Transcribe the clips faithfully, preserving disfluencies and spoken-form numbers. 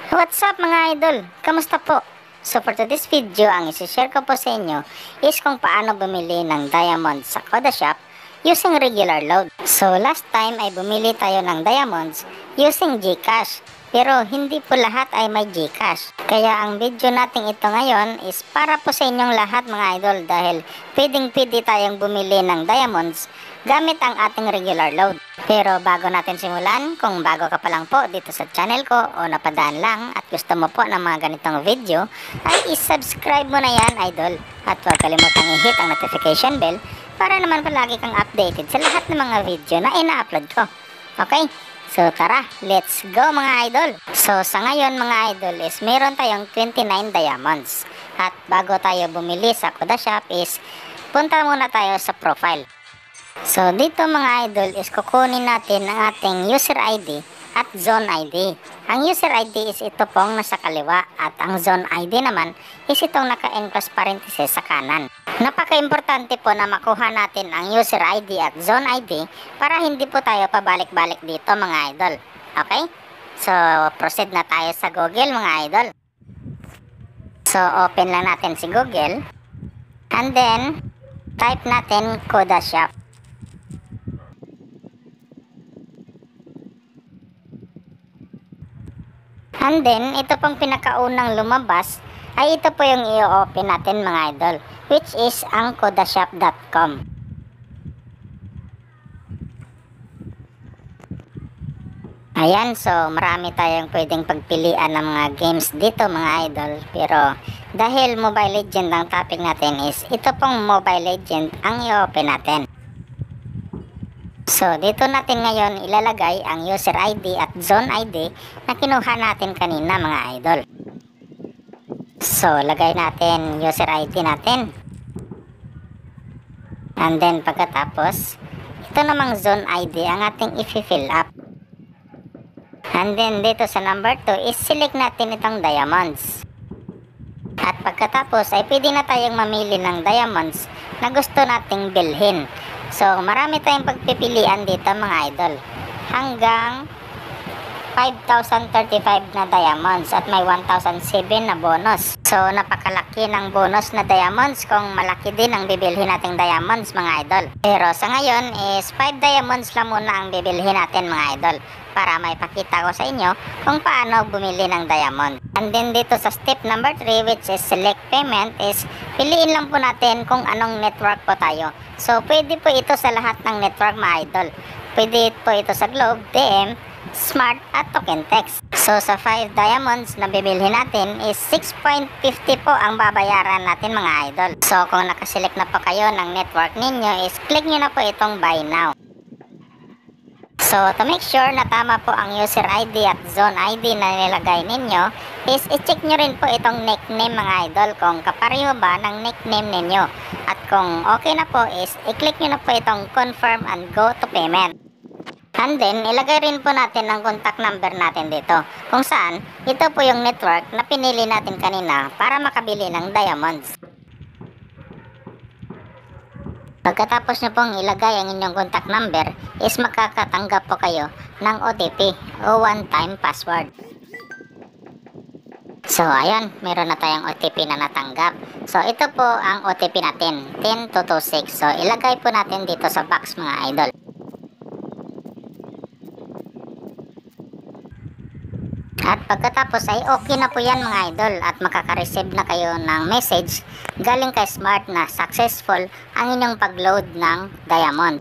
What's up mga idol? Kamusta po? So for today's video, ang isi-share ko po sa inyo is kung paano bumili ng diamonds sa Koda Shop using regular load. So last time ay bumili tayo ng diamonds using GCash. Pero hindi po lahat ay may GCash. Kaya ang video natin ito ngayon is para po sa inyong lahat mga idol dahil pwedeng pwede tayong bumili ng diamonds gamit ang ating regular load. Pero bago natin simulan, kung bago ka pa lang po dito sa channel ko o napadaan lang at gusto mo po ng mga ganitong video, ay isubscribe mo na yan idol. At huwag kalimutang i-hit ang notification bell para naman palagi kang updated sa lahat ng mga video na ina-upload ko. Okay? So tara, let's go mga idol. So sa ngayon mga idol is meron tayong twenty-nine diamonds. At bago tayo bumili sa Koda Shop is punta muna tayo sa profile. So dito mga idol is kukunin natin ang ating user I D at zone I D. Ang user I D is ito pong nasa kaliwa at ang zone I D naman is itong naka-enclose parenthesis sa kanan. Napaka-importante po na makuha natin ang user I D at zone I D para hindi po tayo pabalik-balik dito mga idol. Okay? So proceed na tayo sa Google mga idol. So open lang natin si Google and then type natin Koda Shop. And then, ito pong pinakaunang lumabas ay ito po yung i-open natin mga idol, which is ang kodashop dot com. Ayan, so marami tayong pwedeng pagpilian ng mga games dito mga idol. Pero dahil Mobile Legend ang topic natin is ito pong Mobile Legend ang i-open natin. So, dito natin ngayon ilalagay ang user I D at zone I D na kinuha natin kanina mga idol. So, lagay natin user I D natin. And then, pagkatapos, ito namang zone I D ang ating i-fill up. And then, dito sa number two is select natin itong diamonds. At pagkatapos ay pwede na tayong mamili ng diamonds na gusto nating bilhin. So, marami tayong pagpipilian dito mga idol. Hanggang five thousand thirty-five na diamonds at may one thousand seven na bonus. So, napakalaki ng bonus na diamonds kung malaki din ang bibilhin nating diamonds mga idol. Pero sa ngayon is five diamonds lang muna ang bibilhin natin mga idol para may pakita ko sa inyo kung paano bumili ng diamond. And then dito sa step number three which is select payment is piliin lang po natin kung anong network po tayo. So, pwede po ito sa lahat ng network mga idol. Pwede po ito sa Globe, D M, Smart at Token Text. So, sa five diamonds na bibilhin natin is six point five zero po ang babayaran natin mga idol. So, kung nakaselect na po kayo ng network ninyo is click nyo na po itong buy now. So, to make sure na tama po ang user I D at zone I D na nilagay ninyo is i-check nyo rin po itong nickname mga idol kung kapareho ba ng nickname ninyo. At kung okay na po is i-click nyo na po itong confirm and go to payment. And then, ilagay rin po natin ang contact number natin dito kung saan ito po yung network na pinili natin kanina para makabili ng diamonds. Pagkatapos nyo pong ilagay ang inyong contact number is makakatanggap po kayo ng O T P o one-time password. So ayan, meron na tayong O T P na natanggap. So ito po ang O T P natin, one zero two two six. So ilagay po natin dito sa box mga idol. At pagkatapos ay okay na po yan mga idol at makaka-receive na kayo ng message galing kay Smart na successful ang inyong pag-load ng diamond.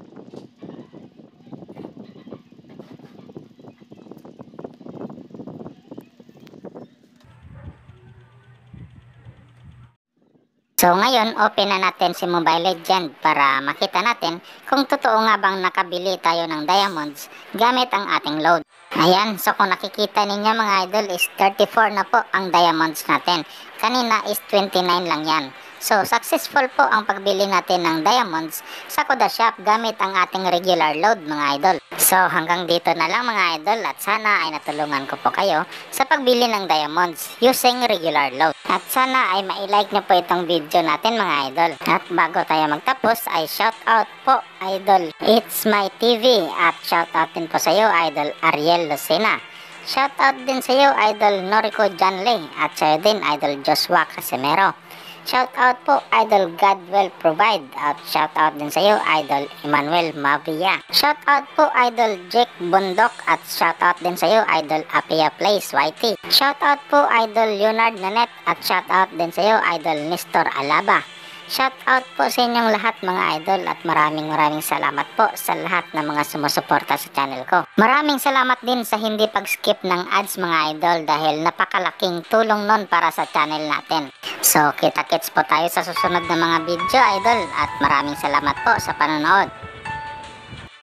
So ngayon, open na natin si Mobile Legend para makita natin kung totoo nga bang nakabili tayo ng diamonds gamit ang ating load. Ayan, so kung nakikita ninyo mga idol is thirty-four na po ang diamonds natin. Kanina is twenty-nine lang yan. So, successful po ang pagbili natin ng diamonds sa Koda Shop gamit ang ating regular load mga idol. So, hanggang dito na lang mga idol at sana ay natulungan ko po kayo sa pagbili ng diamonds using regular load. At sana ay ma-like nyo po itong video natin mga idol. At bago tayo magtapos ay shout out po idol, It's My T V at shout out din po sa iyo idol Ariel Lucena. Shoutout din sa iyo, Idol Noriko Janley, at sa iyo din, Idol Joshua Casimero. Shoutout po, Idol Godwell Provide, at shoutout din sa iyo, Idol Emmanuel Mavia. Shoutout po, Idol Jake Bondok, at shoutout din sa iyo, Idol Apia Place Y T. Shoutout po, Idol Leonard Nanet, at shoutout din sa iyo, Idol Nestor Alaba. Shoutout po sa inyong lahat mga idol, at maraming maraming salamat po sa lahat ng mga sumusuporta sa channel ko. Maraming salamat din sa hindi pag-skip ng ads mga idol, dahil napakalaking tulong nun para sa channel natin. So kita-kits po tayo sa susunod na mga video idol, at maraming salamat po sa panonood.